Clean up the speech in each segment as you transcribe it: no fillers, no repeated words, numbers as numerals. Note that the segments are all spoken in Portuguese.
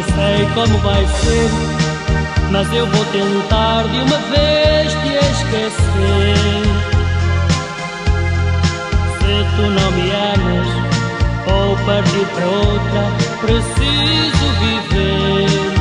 não sei como vai ser, mas eu vou tentar de uma vez te esquecer. Se tu não me amas ou partir para outra, preciso viver.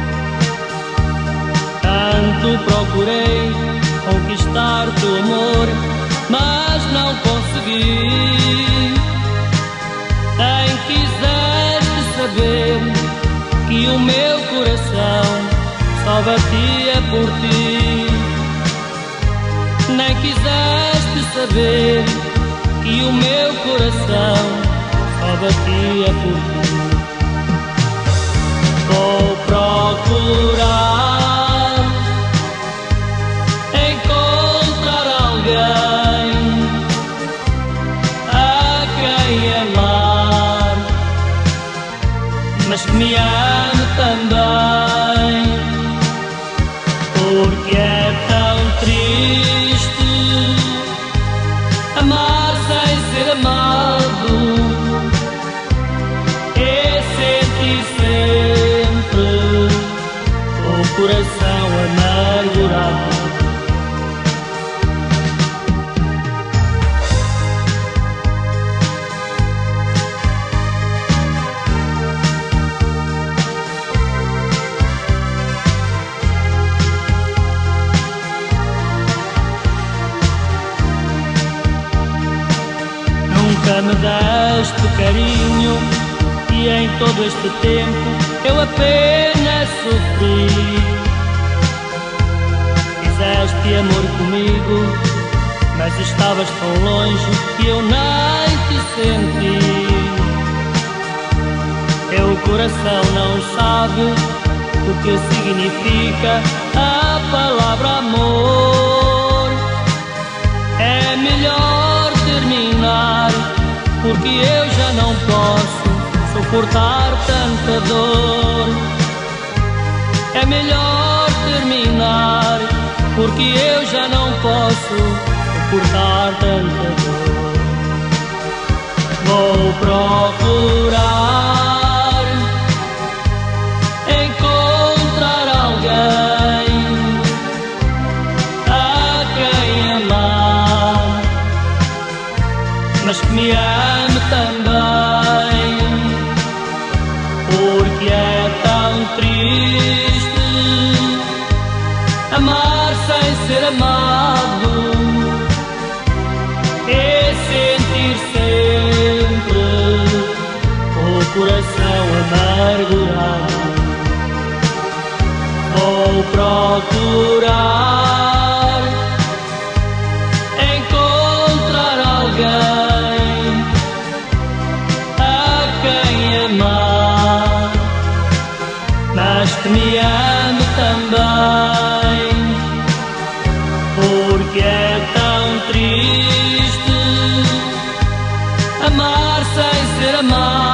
Tanto procurei conquistar teu amor, mas não consegui. Nem quiseste saber que o meu coração só batia por ti. Nem quiseste saber que o meu coração só batia por ti. Vou procurar encontrar alguém a quem amar, mas que me ame também, porque é tão triste amar sem ser amado e sentir sempre o coração amargurado. Nunca me deste carinho e em todo este tempo eu apenas sofri. Fizeste amor comigo, mas estavas tão longe que eu nem te senti. Teu coração não sabe o que significa a palavra amor. É melhor terminar, porque eu já não posso suportar tanta dor. É melhor terminar, porque eu já não posso suportar tanta dor. Vou procurar encontrar alguém a quem amar, mas que me ame também, porque é tão triste amar sem ser amado e sentir sempre o coração amargurado. Vou procurar encontrar alguém a quem amar, mas que me ame também, porque é tão triste amar sem ser amado